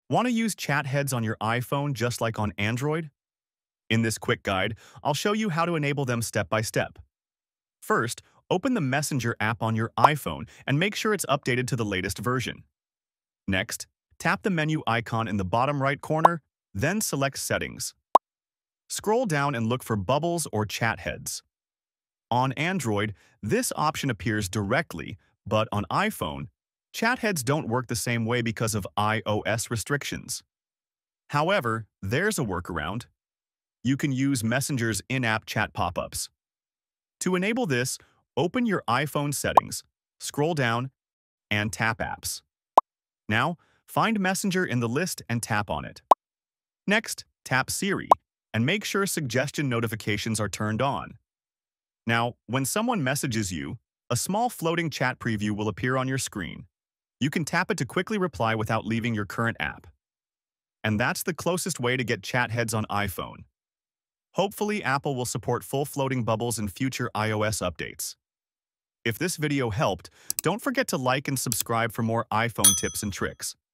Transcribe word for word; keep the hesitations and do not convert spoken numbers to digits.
Want to use chat heads on your iPhone just like on Android? In this quick guide, I'll show you how to enable them step by step. First, open the Messenger app on your iPhone and make sure it's updated to the latest version. Next, tap the menu icon in the bottom right corner, then select Settings. Scroll down and look for Bubbles or Chat Heads. On Android, this option appears directly, but on iPhone, chat heads don't work the same way because of iOS restrictions. However, there's a workaround. You can use Messenger's in-app chat pop-ups. To enable this, open your iPhone settings, scroll down, and tap Apps. Now, find Messenger in the list and tap on it. Next, tap Siri, and make sure suggestion notifications are turned on. Now, when someone messages you, a small floating chat preview will appear on your screen. You can tap it to quickly reply without leaving your current app. And that's the closest way to get chat heads on iPhone. Hopefully, Apple will support full floating bubbles in future iOS updates. If this video helped, don't forget to like and subscribe for more iPhone tips and tricks.